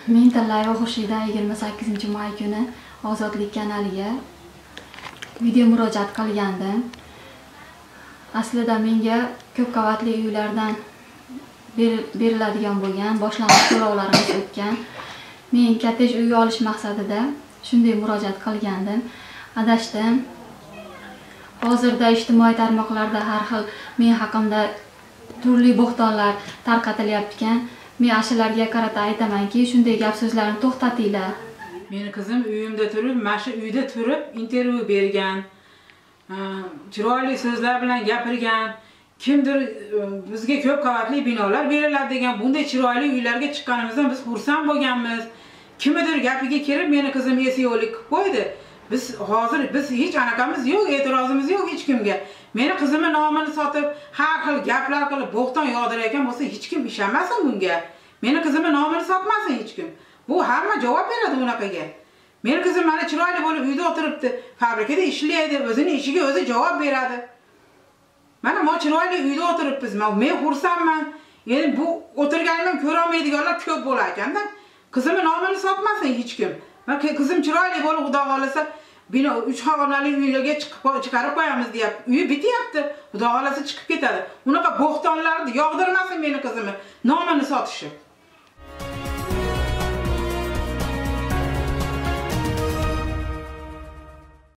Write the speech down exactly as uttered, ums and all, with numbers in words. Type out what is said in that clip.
Men Tillayeva Xurshida yigirma sakkizinchi may kuni Ozodlik kanaliga video murojaat qilgandim. Aslida menga ko'p qavatli uylardan beriladigan bo'lgan boshlang'ich so'rovlarimiz o'tgan. Men kottej uy olish maqsadida shunday murojaat qilgandim. Adashdim. Hozirda ijtimoiy tarmoqlarda har xil men haqimda turli bo'xtonlar tarqatilyapti. Men ashularga qarata aytamanki, shunday gap so'zlarni to'xtatinglar. Meni qizim uyimda turib, mana shu uyda turib intervyu bergan. Chiroyli so'zlar bilan gapirgan. Kimdir bizga ko'p qavatli binolar beriladi degan, bunday chiroyli uylarga chiqqanimizdan biz xursand bo'lganmiz. Kimdir gapiga kirib meni qizim esiyolik qilib qo'ydi. Biz hozir biz hech anaqamiz yo'q, e'tirozimiz yo'q hech kimga. Meni qizimni nomini sotib, har xil gaplar qilib bo'xton yog'dirayotgan bo'lsa, hech kim ishonmasin bunga. Meni qizimni nomini sotmasin hech kim. Bu hamma javob beradi unaqaga. Meni qizim mana chiroyli bo'lib uyda o'tiribdi, fabrikada ishlaydi, o'zining ishiga o'zi javob beradi. Mana men chiroyli uyda o'tiribmiz. Men xursandman. Endi bu o'tirganimdan ko'ra olmaydiganlar ko'p bo'lar ekanda. Qizimni nomini sotmasin hech kim. Men qizim chiroyli bo'lib, Xudo xolasa, bino uch xonali uylarga chiqib chiqarib qo'yamiz deyapti. Uyi bityapti. Xudo xolasa chiqib ketadi. Unaqa bo'xtonlarni yog'dirmasin meni qizimni nomini sotishi.